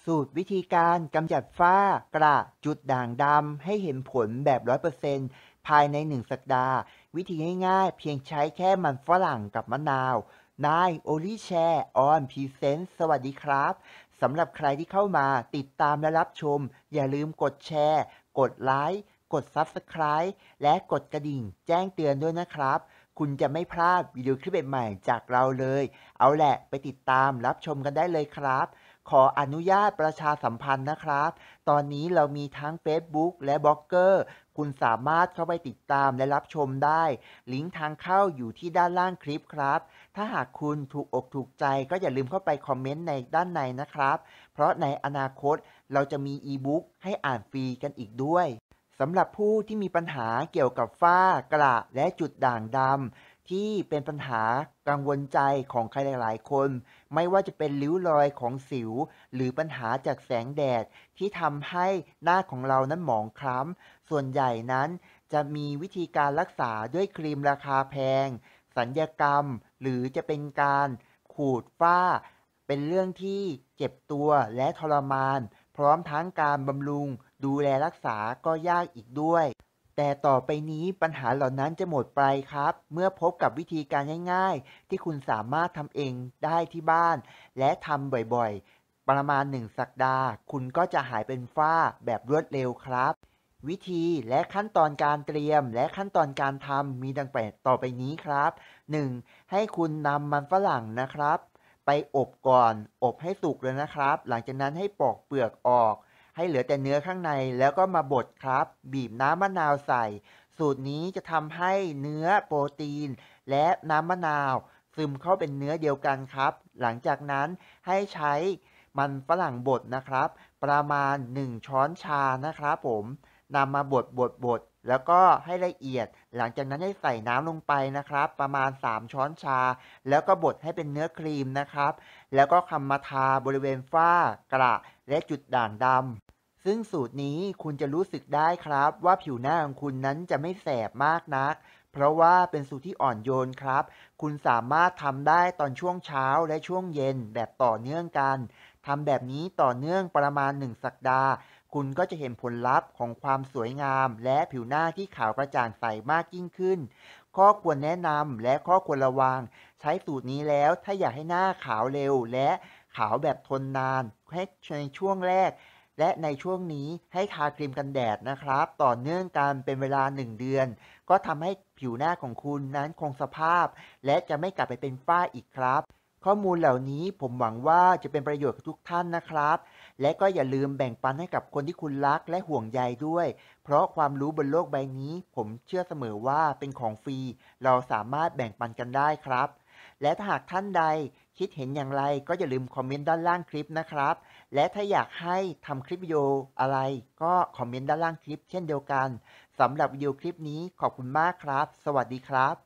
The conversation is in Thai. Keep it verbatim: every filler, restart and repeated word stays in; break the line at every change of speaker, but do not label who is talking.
สูตรวิธีการกำจัดฝ้ากระจุดด่างดำให้เห็นผลแบบร้อยเปอร์เซ็นต์ภายในหนึ่งสัปดาห์วิธีง่ายๆเพียงใช้แค่มันฝรั่งกับมะนาวนายโอลิแชร์ออนพรีเซนต์สวัสดีครับสำหรับใครที่เข้ามาติดตามและรับชมอย่าลืมกดแชร์กดไลค์กด ซับสไครบ์ และกดกระดิ่งแจ้งเตือนด้วยนะครับคุณจะไม่พลาดวิดีโอคลิปใหม่ๆจากเราเลยเอาแหละไปติดตามรับชมกันได้เลยครับ ขออนุญาตประชาสัมพันธ์นะครับ ตอนนี้เรามีทั้ง เฟซบุ๊ก และบล็อกเกอร์คุณสามารถเข้าไปติดตามและรับชมได้ ลิงก์ทางเข้าอยู่ที่ด้านล่างคลิปครับ ถ้าหากคุณถูกอกถูกใจก็อย่าลืมเข้าไปคอมเมนต์ในด้านในนะครับ เพราะในอนาคตเราจะมีอีบุ๊กให้อ่านฟรีกันอีกด้วยสำหรับผู้ที่มีปัญหาเกี่ยวกับฝ้ากระและจุดด่างดำที่เป็นปัญหากังวลใจของใครหลายๆคนไม่ว่าจะเป็นริ้วรอยของสิวหรือปัญหาจากแสงแดดที่ทำให้หน้าของเรานั้นหมองคล้ำส่วนใหญ่นั้นจะมีวิธีการรักษาด้วยครีมราคาแพงสัญญกรรมหรือจะเป็นการขูดฝ้าเป็นเรื่องที่เจ็บตัวและทรมานพร้อมทั้งการบำรุงดูแลรักษาก็ยากอีกด้วย แต่ต่อไปนี้ปัญหาเหล่านั้นจะหมดไปครับเมื่อพบกับวิธีการง่ายๆที่คุณสามารถทำเองได้ที่บ้านและทำบ่อยๆประมาณหนึ่งสัปดาห์คุณก็จะหายเป็นฝ้าแบบรวดเร็วครับวิธีและขั้นตอนการเตรียมและขั้นตอนการทำมีดังต่อไปนี้ครับหนึ่งให้คุณนำมันฝรั่งนะครับไปอบก่อนอบให้สุกเลยนะครับหลังจากนั้นให้ปอกเปลือกออก ให้เหลือแต่เนื้อข้างในแล้วก็มาบดครับบีบน้ำมะนาวใส่สูตรนี้จะทำให้เนื้อโปรตีนและน้ำมะนาวซึมเข้าเป็นเนื้อเดียวกันครับหลังจากนั้นให้ใช้มันฝรั่งบดนะครับประมาณหนึ่งช้อนชานะครับผมนำมาบดบดบดแล้วก็ให้ละเอียดหลังจากนั้นให้ใส่น้ำลงไปนะครับประมาณสามช้อนชาแล้วก็บดให้เป็นเนื้อครีมนะครับแล้วก็คำมาทาบริเวณฝ้ากระและจุดด่างดำ ซึ่งสูตรนี้คุณจะรู้สึกได้ครับว่าผิวหน้าของคุณนั้นจะไม่แสบมากนักเพราะว่าเป็นสูตรที่อ่อนโยนครับคุณสามารถทำได้ตอนช่วงเช้าและช่วงเย็นแบบต่อเนื่องกันทำแบบนี้ต่อเนื่องประมาณหนึ่งสัปดาห์คุณก็จะเห็นผลลัพธ์ของความสวยงามและผิวหน้าที่ขาวกระจ่างใสมากยิ่งขึ้นข้อควรแนะนำและข้อควรระวังใช้สูตรนี้แล้วถ้าอยากให้หน้าขาวเร็วและขาวแบบทนนานให้ในช่วงแรก และในช่วงนี้ให้ทาครีมกันแดดนะครับต่อเนื่องกันเป็นเวลาหนึ่งเดือนก็ทำให้ผิวหน้าของคุณนั้นคงสภาพและจะไม่กลับไปเป็นฝ้าอีกครับข้อมูลเหล่านี้ผมหวังว่าจะเป็นประโยชน์กับทุกท่านนะครับและก็อย่าลืมแบ่งปันให้กับคนที่คุณรักและห่วงใยด้วยเพราะความรู้บนโลกใบนี้ผมเชื่อเสมอว่าเป็นของฟรีเราสามารถแบ่งปันกันได้ครับและถ้าหากท่านใดคิดเห็นอย่างไรก็อย่าลืมคอมเมนต์ด้านล่างคลิปนะครับ และถ้าอยากให้ทำคลิปวิดีโออะไรก็คอมเมนต์ด้านล่างคลิปเช่นเดียวกันสำหรับวิดีโอคลิปนี้ขอบคุณมากครับ สวัสดีครับ